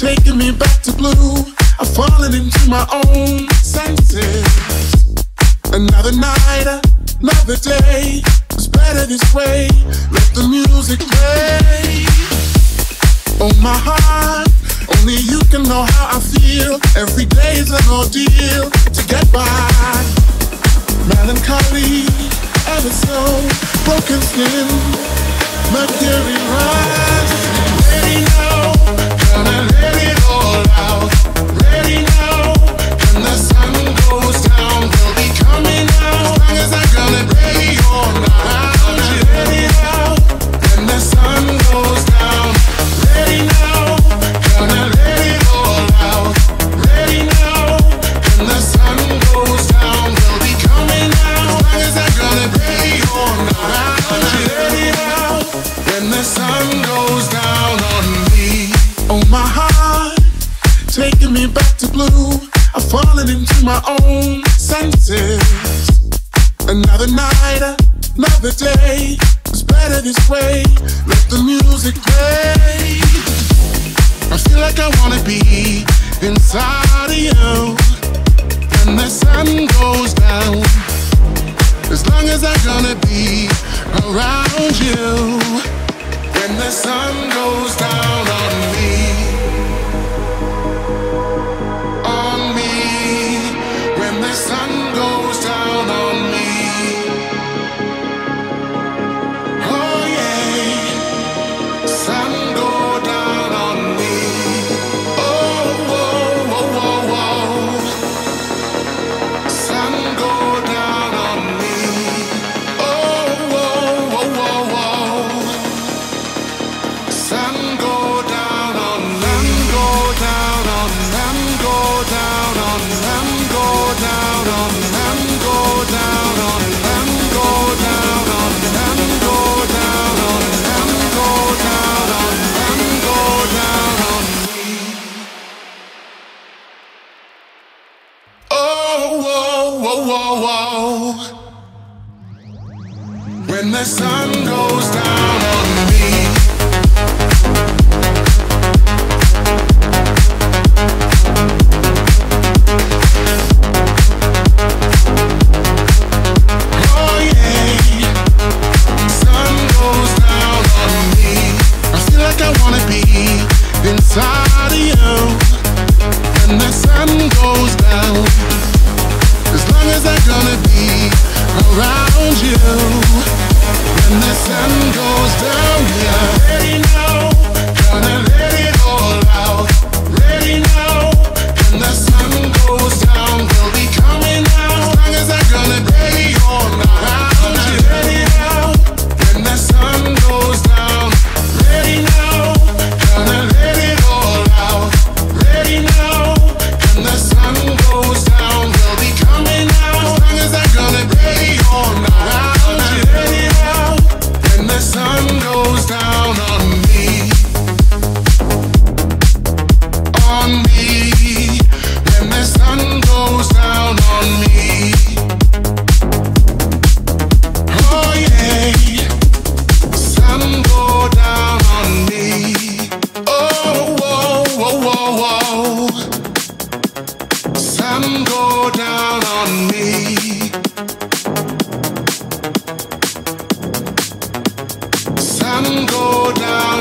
taking me back to blue. I've fallen into my own senses. Another night, another day. It's better this way. Let the music play. Oh my heart, only you can know how I feel. Every day is an ordeal to get by. Melancholy, ever so broken skin. Mercury rise. Ready now, gonna let it all out. Ready now, when the sun goes down, we'll be coming out. As long as I'm gonna be all night. Ready now, when the sun goes down. Ready now, gonna let it all out. Ready now, when the sun goes down, we'll be coming out. As long as I'm gonna be all night. Ready now, when the sun goes down on me. Oh my heart, taking me back to blue. I've fallen into my own senses. Another night, another day. It's better this way. Let the music play. I feel like I wanna be inside of you when the sun goes down. As long as I'm gonna be around you when the sun goes down on me. On me, when the sun goes down on me. Oh yeah, sun go down on me. Oh, whoa, whoa, whoa, whoa. Sun go down on me. Oh, whoa, whoa, whoa, whoa. Sun go down on, sun go down on, sun go down on, sun go down on, sun go down on, sun go down on, sun go down on, sun go down on, sun go down on me. Oh, whoa, whoa, whoa, whoa. When the sun goes down on me. Oh yeah, sun goes down on me. I feel like I wanna be inside of you when the sun goes down. As long as I'm gonna be around you when the sun goes down, yeah. Ready now, gonna let it all out. Ready now, when the sun goes down, we'll be coming out. As long as I'm gonna be all night. Ready now, when the sun goes down. Ready now, gonna let it all out. Ready now, when the sun goes down, we'll be coming out. As long as I'm gonna be all night. Ready now, when the sun goes down on me. On me, when the sun goes down on me. Oh yeah, sun go down on me. Oh, whoa, whoa, whoa, whoa. Sun go down on me. Sun go down.